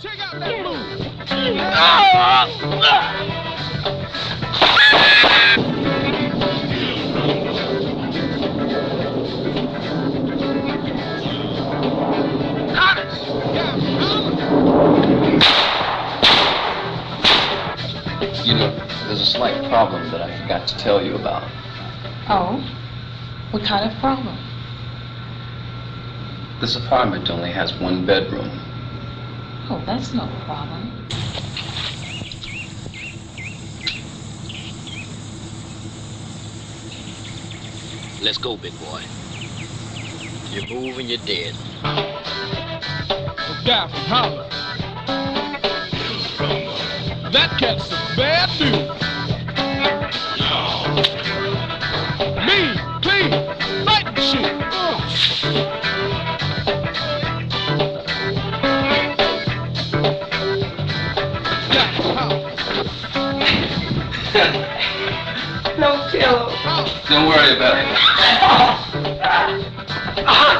Check out that move. You know, there's a slight problem that I forgot to tell you about. Oh? What kind of problem? This apartment only has one bedroom. Oh, that's no problem. Let's go, big boy. You move and you're dead. The guy from Harlem. That cat's some bad news. Mean, clean, fighting shit. Guy from Harlem. No pillow. Don't worry about it.